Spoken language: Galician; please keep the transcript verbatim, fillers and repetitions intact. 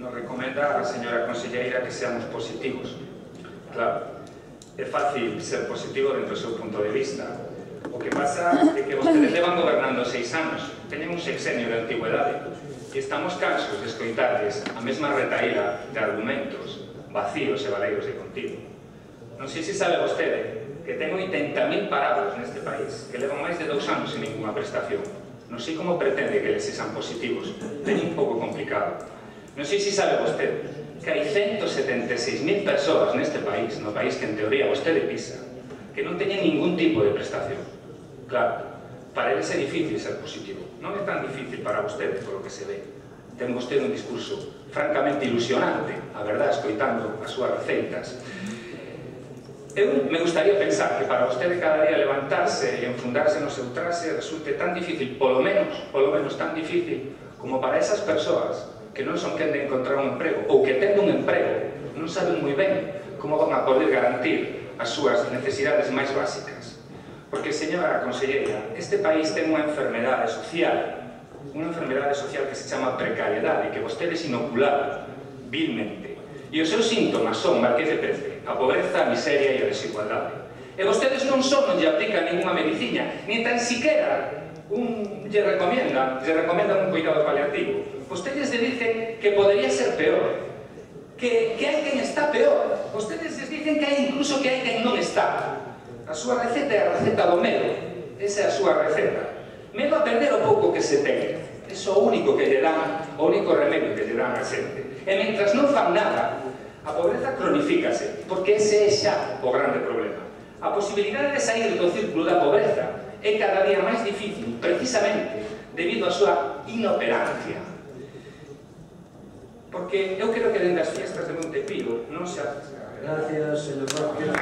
nos recomenda a señora conselleira que seamos positivos. Claro, é fácil ser positivo dentro do seu punto de vista. O que pasa é que vostedes levan gobernando seis anos, teñen un sexenio de antigüedade, e estamos cansos de escoitarles a mesma retaíla de argumentos vacíos e valeiros de contigo. Non sei se sabe vostede que ten oitenta mil parados neste país, que levan máis de dous anos sin ninguna prestación. Non sei como pretende que les sexan positivos, teñen un pouco complicado. Non sei se sabe vostede que hai ciento setenta e seis mil persoas neste país, no país que en teoría vostede pisa, que non teñen ningún tipo de prestación. Claro, para eles é difícil ser positivo. Non é tan difícil para vostede, por lo que se ve. Ten vostede un discurso francamente ilusionante, a verdad, escoitando as súas receitas. Eu me gustaría pensar que para vostede cada día levantarse e enfundarse no seu traxe resulte tan difícil, polo menos, polo menos tan difícil, como para esas persoas que non son quen de encontrar un emprego, ou que tendo un emprego non saben moi ben como van a poder garantir as súas necesidades máis básicas. Porque, señora conselleira, este país ten unha enfermedade social, unha enfermedade social que se chama precariedade, que vostedes inocularon vilmente. E os seus síntomas son, Marqués de Pece, a pobreza, a miseria e a desigualdade. E vostedes non só non lle aplican ninguna medicina, ni tan siquiera un, lle recomiendan, lle recomendan un cuidado paliativo. Vostedes lle dicen que podría ser peor, que, que hai quen está peor. Vostedes les dicen que hai incluso que hai quen non está. A súa receta é a receta do medo. Esa é a súa receta. Medo a perder o pouco que se ten. Eso é o único que lle dan, o único remedio que lle dan a xente. E mentras non fan nada, a pobreza cronifícase, porque ese é xa o grande problema. A posibilidade de sair do círculo da pobreza é cada día máis difícil, precisamente debido á súa inoperancia. Porque eu creo que dentro das fiestas de Montepío non se... Gracias, señor Marqués.